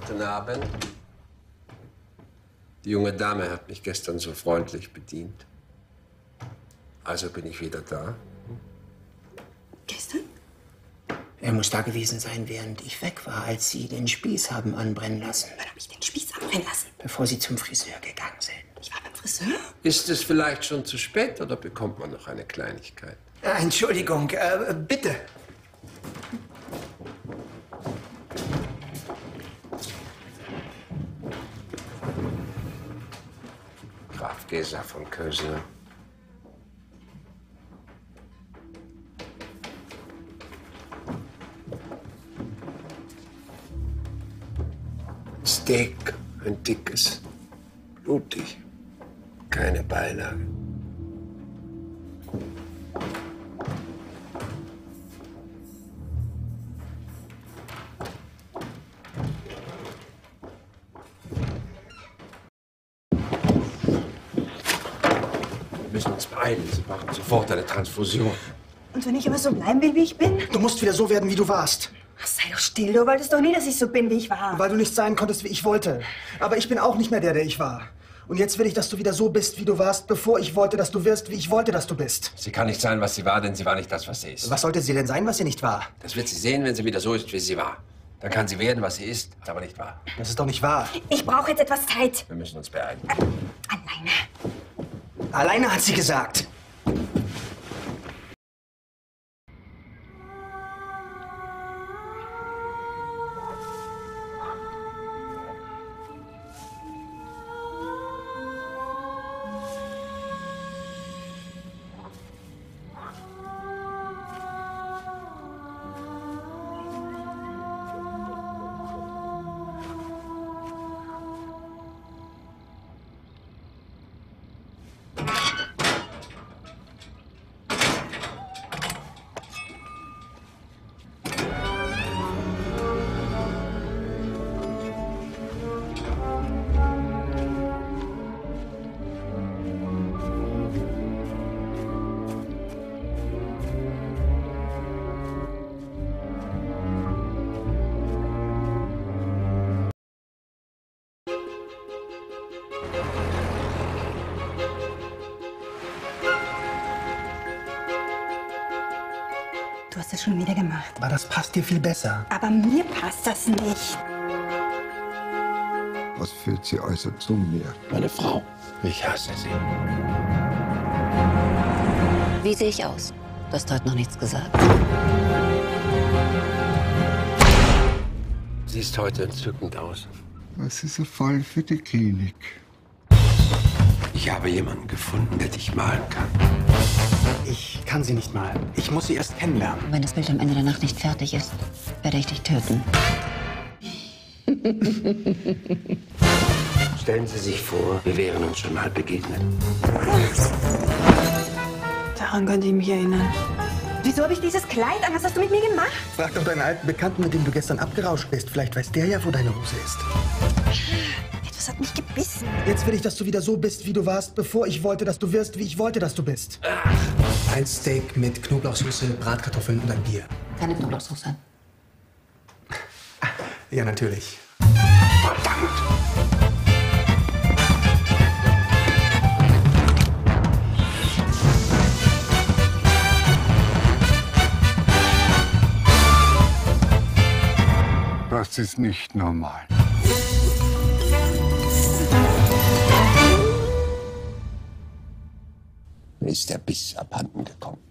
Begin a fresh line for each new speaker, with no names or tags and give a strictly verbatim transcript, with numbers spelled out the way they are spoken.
Guten Abend. Die junge Dame hat mich gestern so freundlich bedient. Also bin ich wieder da.
Gestern?
Er muss da gewesen sein, während ich weg war, als Sie den Spieß haben anbrennen lassen.
Wann habe ich den Spieß anbrennen lassen?
Bevor Sie zum Friseur gegangen sind.
Ich war beim Friseur?
Ist es vielleicht schon zu spät oder bekommt man noch eine Kleinigkeit?
Äh, Entschuldigung, äh, bitte.
Graf Gesa von Kösner. Steak, ein dickes, blutig, keine Beilage. Wir müssen uns beeilen. Sie brauchen sofort eine Transfusion.
Und wenn ich aber so bleiben will, wie ich bin?
Du musst wieder so werden, wie du warst.
Ach, sei doch still. Du wolltest doch nie, dass ich so bin, wie ich war.
Weil du nicht sein konntest, wie ich wollte. Aber ich bin auch nicht mehr der, der ich war. Und jetzt will ich, dass du wieder so bist, wie du warst, bevor ich wollte, dass du wirst, wie ich wollte, dass du bist.
Sie kann nicht sein, was sie war, denn sie war nicht das, was sie ist.
Was sollte sie denn sein, was sie nicht war?
Das wird sie sehen, wenn sie wieder so ist, wie sie war. Dann kann sie werden, was sie ist, aber nicht wahr.
Das ist doch nicht wahr.
Ich brauche jetzt etwas Zeit.
Wir müssen uns beeilen.
Alleine.
Alleine hat sie gesagt.
Du hast das schon wieder gemacht.
Aber das passt dir viel besser.
Aber mir passt das nicht.
Was führt sie äußerst zu mir?
Meine Frau. Ich hasse sie.
Wie sehe ich aus? Du hast heute noch nichts gesagt.
Siehst heute entzückend aus.
Das ist ein Fall für die Klinik.
Ich habe jemanden gefunden, der dich malen kann.
Ich kann sie nicht malen. Ich muss sie erst kennenlernen.
Wenn das Bild am Ende der Nacht nicht fertig ist, werde ich dich töten.
Stellen Sie sich vor, wir wären uns schon mal begegnet.
Daran könnte ich mich erinnern. Wieso habe ich dieses Kleid an? Was hast du mit mir gemacht?
Frag doch deinen alten Bekannten, mit dem du gestern abgerauscht bist. Vielleicht weiß der ja, wo deine Hose ist.
Etwas hat mich gebissen.
Jetzt will ich, dass du wieder so bist, wie du warst, bevor ich wollte, dass du wirst, wie ich wollte, dass du bist. Ein Steak mit Knoblauchsoße, Bratkartoffeln und ein Bier.
Keine Knoblauchsoße.
Ja, natürlich.
Verdammt!
Das ist nicht normal.
Mir ist der Biss abhanden gekommen.